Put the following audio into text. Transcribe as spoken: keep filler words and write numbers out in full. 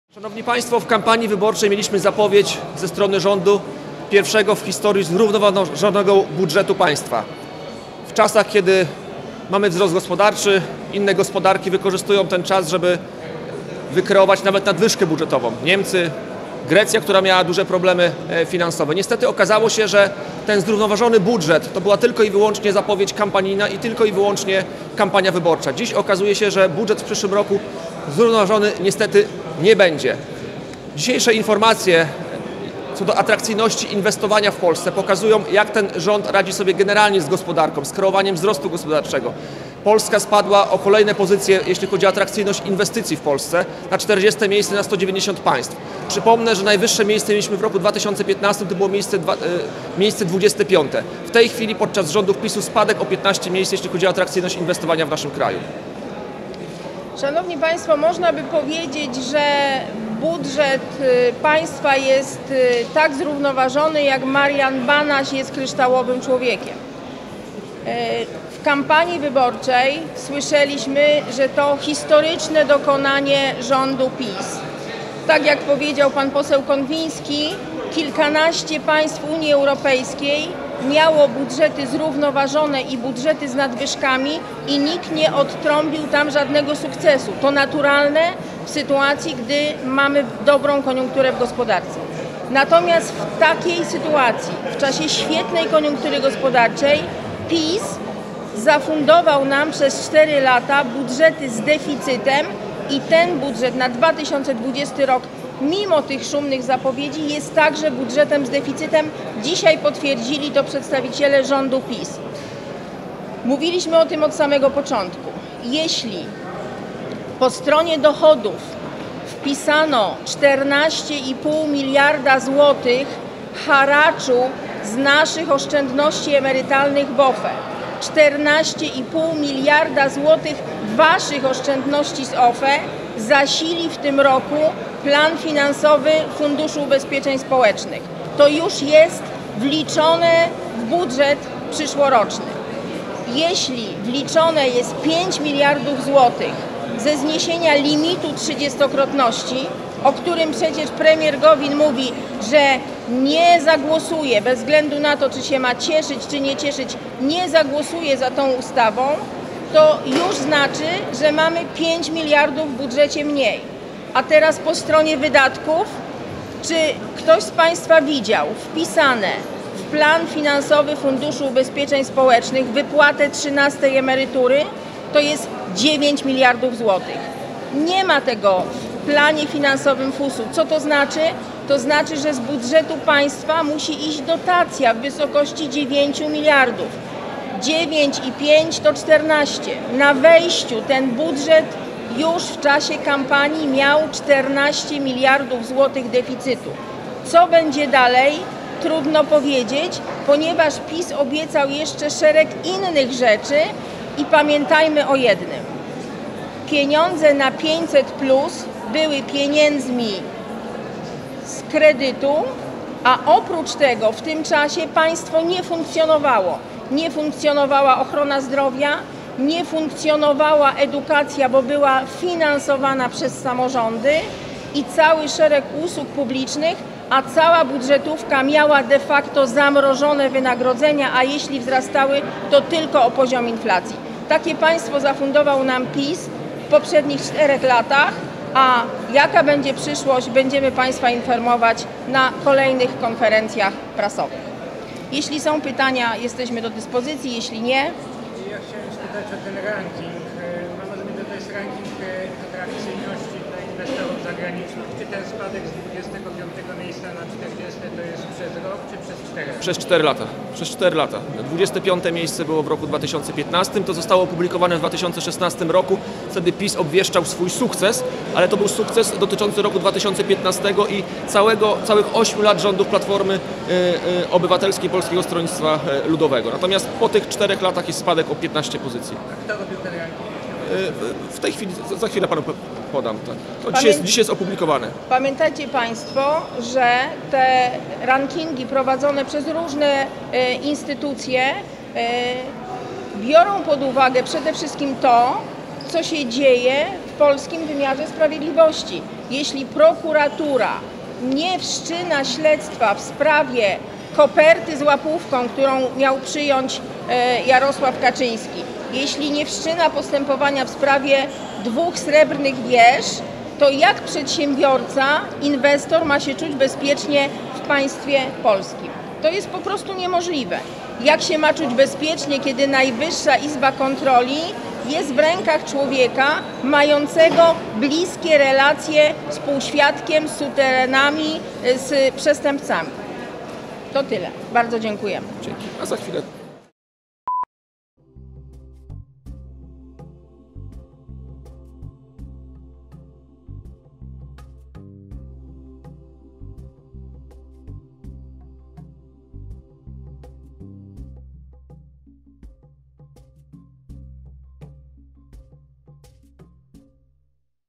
Szanowni Państwo, w kampanii wyborczej mieliśmy zapowiedź ze strony rządu pierwszego w historii zrównoważonego budżetu państwa. W czasach, kiedy mamy wzrost gospodarczy, inne gospodarki wykorzystują ten czas, żeby wykreować nawet nadwyżkę budżetową. Niemcy, Grecja, która miała duże problemy finansowe. Niestety okazało się, że ten zrównoważony budżet to była tylko i wyłącznie zapowiedź kampanijna i tylko i wyłącznie kampania wyborcza. Dziś okazuje się, że budżet w przyszłym roku zrównoważony niestety nie będzie. Dzisiejsze informacje co do atrakcyjności inwestowania w Polsce pokazują, jak ten rząd radzi sobie generalnie z gospodarką, z kreowaniem wzrostu gospodarczego. Polska spadła o kolejne pozycje, jeśli chodzi o atrakcyjność inwestycji w Polsce, na czterdzieste miejsce na sto dziewięćdziesiąt państw. Przypomnę, że najwyższe miejsce mieliśmy w roku dwa tysiące piętnastym, to było miejsce, dwa, miejsce dwudzieste piąte. W tej chwili podczas rządów PiS-u spadek o piętnaście miejsc, jeśli chodzi o atrakcyjność inwestowania w naszym kraju. Szanowni Państwo, można by powiedzieć, że budżet państwa jest tak zrównoważony, jak Marian Banaś jest kryształowym człowiekiem. W kampanii wyborczej słyszeliśmy, że to historyczne dokonanie rządu PiS. Tak jak powiedział pan poseł Konwiński, kilkanaście państw Unii Europejskiej miało budżety zrównoważone i budżety z nadwyżkami i nikt nie odtrąbił tam żadnego sukcesu. To naturalne w sytuacji, gdy mamy dobrą koniunkturę w gospodarce. Natomiast w takiej sytuacji, w czasie świetnej koniunktury gospodarczej, PiS zafundował nam przez cztery lata budżety z deficytem i ten budżet na dwa tysiące dwudziesty rok, mimo tych szumnych zapowiedzi, jest także budżetem z deficytem. Dzisiaj potwierdzili to przedstawiciele rządu PiS. Mówiliśmy o tym od samego początku. Jeśli po stronie dochodów wpisano czternaście i pół miliarda złotych haraczu z naszych oszczędności emerytalnych w O F E, czternaście i pół miliarda złotych waszych oszczędności z O F E zasili w tym roku plan finansowy Funduszu Ubezpieczeń Społecznych. To już jest wliczone w budżet przyszłoroczny. Jeśli wliczone jest pięć miliardów złotych ze zniesienia limitu trzydziestokrotności, o którym przecież premier Gowin mówi, że nie zagłosuje, bez względu na to, czy się ma cieszyć, czy nie cieszyć, nie zagłosuje za tą ustawą, to już znaczy, że mamy pięć miliardów w budżecie mniej. A teraz po stronie wydatków, czy ktoś z Państwa widział wpisane w plan finansowy Funduszu Ubezpieczeń Społecznych wypłatę trzynastej emerytury? To jest dziewięć miliardów złotych. Nie ma tego w planie finansowym F U S-u. Co to znaczy? To znaczy, że z budżetu państwa musi iść dotacja w wysokości dziewięciu miliardów. dziewięć i pięć to czternaście. Na wejściu ten budżet już w czasie kampanii miał czternaście miliardów złotych deficytu. Co będzie dalej? Trudno powiedzieć, ponieważ PiS obiecał jeszcze szereg innych rzeczy i pamiętajmy o jednym. Pieniądze na pięćset plus były pieniędzmi z kredytu, a oprócz tego w tym czasie państwo nie funkcjonowało. Nie funkcjonowała ochrona zdrowia, nie funkcjonowała edukacja, bo była finansowana przez samorządy i cały szereg usług publicznych, a cała budżetówka miała de facto zamrożone wynagrodzenia, a jeśli wzrastały, to tylko o poziom inflacji. Takie państwo zafundował nam PiS w poprzednich czterech latach, a jaka będzie przyszłość, będziemy Państwa informować na kolejnych konferencjach prasowych. Jeśli są pytania, jesteśmy do dyspozycji, jeśli nie... Ja chciałem spytać o ten ranking. Mam rozumiem, że to jest ranking atrakcyjności dla inwestorów zagranicznych. Czy ten spadek z dwudziestego piątego miejsca na czterdzieste to jest przez rok, czy przez cztery? Przez cztery lata. Przez cztery lata. dwudzieste piąte miejsce było w roku dwa tysiące piętnastym, to zostało opublikowane w dwa tysiące szesnastym roku. Wtedy PiS obwieszczał swój sukces, ale to był sukces dotyczący roku dwa tysiące piętnastego i całego, całych ośmiu lat rządów Platformy y, y, Obywatelskiej Polskiego Stronnictwa Ludowego. Natomiast po tych czterech latach jest spadek o piętnaście pozycji. A kto robił ten ranking? Y, w tej chwili, za chwilę panu podam. Tak. To dzisiaj jest, dzisiaj jest opublikowane. Pamiętajcie Państwo, że te rankingi prowadzone przez różne e, instytucje e, biorą pod uwagę przede wszystkim to, co się dzieje w polskim wymiarze sprawiedliwości. Jeśli prokuratura nie wszczyna śledztwa w sprawie koperty z łapówką, którą miał przyjąć Jarosław Kaczyński, jeśli nie wszczyna postępowania w sprawie dwóch srebrnych wież, to jak przedsiębiorca, inwestor ma się czuć bezpiecznie w państwie polskim? To jest po prostu niemożliwe. Jak się ma czuć bezpiecznie, kiedy Najwyższa Izba Kontroli jest w rękach człowieka mającego bliskie relacje z półświadkiem, z suterenami, z przestępcami? To tyle. Bardzo dziękujemy. Dzięki. A za chwilę